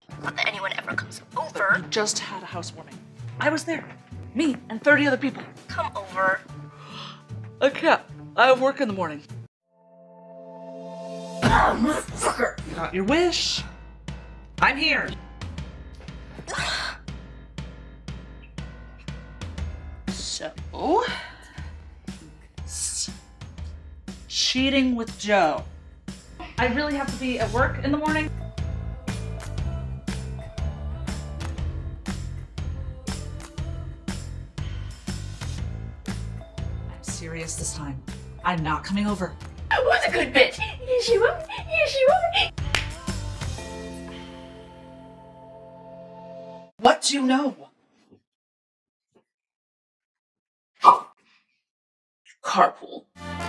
Not that anyone ever comes over. You just had a housewarming. I was there. Me and 30 other people. Come over. I can't. I have work in the morning. Oh, motherfucker. You got your wish. I'm here. So, cheating with Joe. I really have to be at work in the morning. I'm serious this time. I'm not coming over. Who's a good bitch? Yes, you are. Yes, you are. What do you know? Carpool.